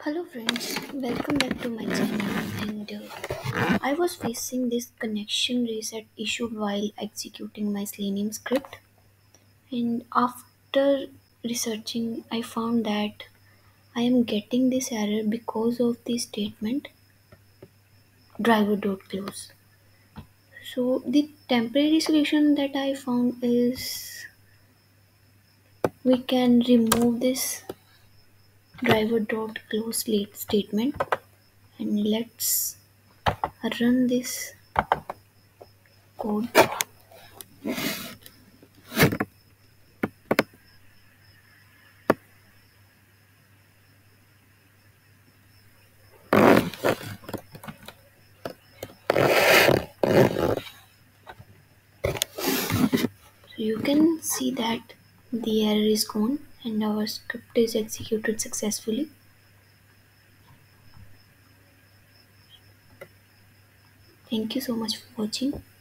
Hello friends, welcome back to my channel and I was facing this connection reset issue while executing my Selenium script, and after researching I found that I am getting this error because of the statement driver.close. So the temporary solution that I found is we can remove this driver.close late statement, and let's run this code. So you can see that the error is gone and our script is executed successfully. Thank you so much for watching.